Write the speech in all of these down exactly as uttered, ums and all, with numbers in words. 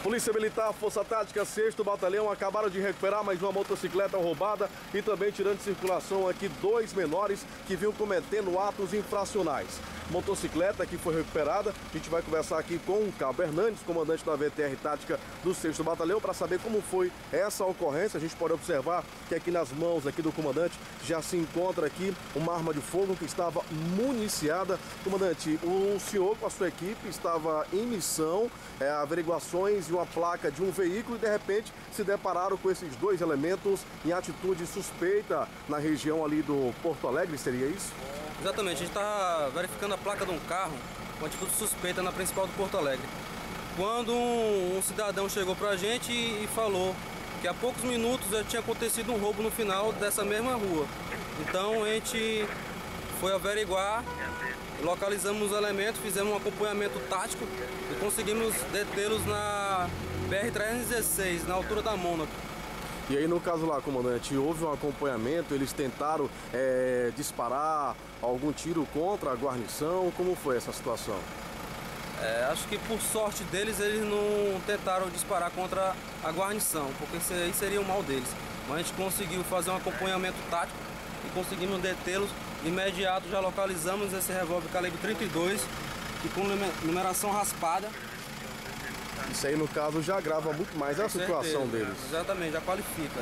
Polícia Militar, Força Tática, sexto Batalhão acabaram de recuperar mais uma motocicleta roubada e também tirando de circulação aqui dois menores que vinham cometendo atos infracionais. Motocicleta que foi recuperada, a gente vai conversar aqui com o Cabo Hernandes, comandante da V T R Tática do sexto Batalhão, para saber como foi essa ocorrência. A gente pode observar que aqui nas mãos aqui do comandante já se encontra aqui uma arma de fogo que estava municiada. Comandante, o senhor com a sua equipe estava em missão, é, averiguações e uma placa de um veículo e de repente se depararam com esses dois elementos em atitude suspeita na região ali do Porto Alegre, seria isso? Exatamente, a gente está verificando a placa de um carro com atitude suspeita na principal do Porto Alegre. Quando um, um cidadão chegou para a gente e, e falou que há poucos minutos já tinha acontecido um roubo no final dessa mesma rua. Então a gente foi averiguar, localizamos os elementos, fizemos um acompanhamento tático e conseguimos detê-los na B R trezentos e dezesseis, na altura da Mônaco. E aí no caso lá, comandante, houve um acompanhamento, eles tentaram é, disparar algum tiro contra a guarnição, como foi essa situação? É, acho que por sorte deles, eles não tentaram disparar contra a guarnição, porque isso aí seria o mal deles. Mas a gente conseguiu fazer um acompanhamento tático e conseguimos detê-los. De imediato já localizamos esse revólver calibre trinta e dois, que com numeração raspada. Isso aí no caso já agrava muito mais a situação deles. Exatamente, já qualifica.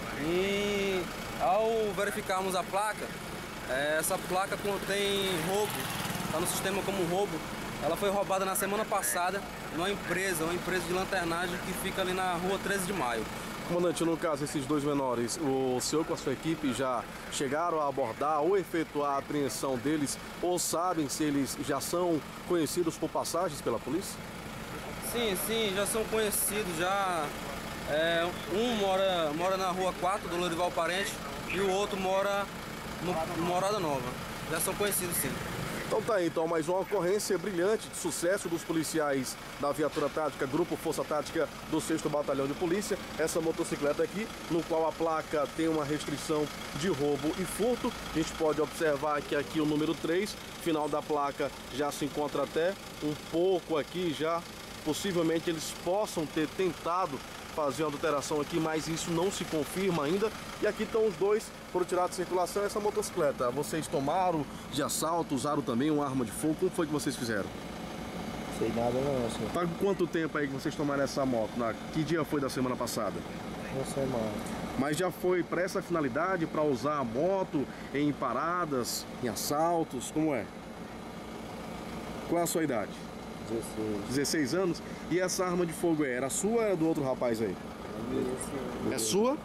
E ao verificarmos a placa, essa placa contém roubo, está no sistema como roubo. Ela foi roubada na semana passada numa empresa, uma empresa de lanternagem que fica ali na rua treze de maio. Comandante, no caso, esses dois menores, o senhor com a sua equipe já chegaram a abordar ou efetuar a apreensão deles, ou sabem se eles já são conhecidos por passagens pela polícia? Sim, sim, já são conhecidos, já é, um mora, mora na rua quatro do Lorival Parente e o outro mora no Morada Nova. Já são conhecidos, sim. Então tá aí, então, mais uma ocorrência brilhante de sucesso dos policiais da Viatura Tática, Grupo Força Tática do sexto Batalhão de Polícia. Essa motocicleta aqui, no qual a placa tem uma restrição de roubo e furto. A gente pode observar que aqui o número três, final da placa, já se encontra até um pouco aqui já. Possivelmente eles possam ter tentado fazer uma adulteração aqui, mas isso não se confirma ainda. E aqui estão os dois, foram tirados de circulação essa motocicleta. Vocês tomaram de assalto, usaram também uma arma de fogo, como foi que vocês fizeram? Sei nada não, senhor. Tá com quanto tempo aí que vocês tomaram essa moto? Na... Que dia foi da semana passada? Uma semana. Mas já foi para essa finalidade, para usar a moto em paradas, em assaltos, como é? Qual é a sua idade? dezesseis. dezesseis anos? E essa arma de fogo aí, era sua ou era do outro rapaz aí? É minha, senhor. É sua?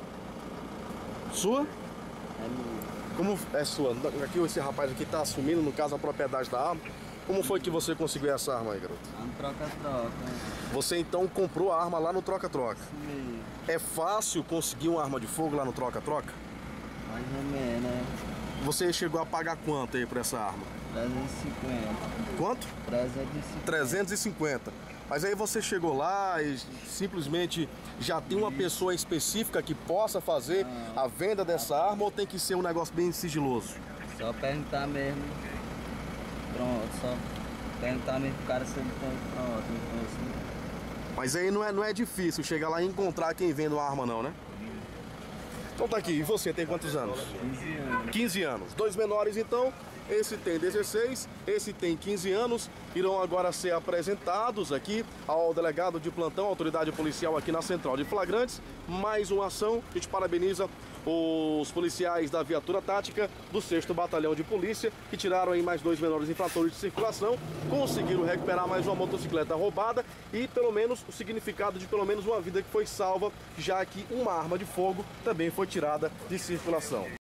Sua? É minha. Como é sua? Aqui esse rapaz aqui tá assumindo, no caso, a propriedade da arma. Como foi que você conseguiu essa arma aí, garoto? Lá no troca-troca. Você então comprou a arma lá no troca-troca? Sim. É fácil conseguir uma arma de fogo lá no troca-troca? Mais ou menos, né? Você chegou a pagar quanto aí por essa arma? trezentos e cinquenta. Quanto? trezentos e cinquenta. trezentos e cinquenta. Mas aí você chegou lá e simplesmente já tem uma pessoa específica que possa fazer a venda dessa arma, ou tem que ser um negócio bem sigiloso? Só perguntar mesmo. Pronto, só perguntar mesmo pro cara se ele tem. Pronto, então assim. Mas aí não é, não é difícil chegar lá e encontrar quem vende uma arma não, né? Então tá aqui, e você tem quantos anos? quinze anos. quinze anos. Dois menores então, esse tem dezesseis, esse tem quinze anos, irão agora ser apresentados aqui ao delegado de plantão, autoridade policial aqui na Central de Flagrantes. Mais uma ação, a gente parabeniza os policiais da Viatura Tática do sexto Batalhão de Polícia, que tiraram aí mais dois menores infratores de circulação, conseguiram recuperar mais uma motocicleta roubada e pelo menos o significado de pelo menos uma vida que foi salva, já que uma arma de fogo também foi tirada de circulação.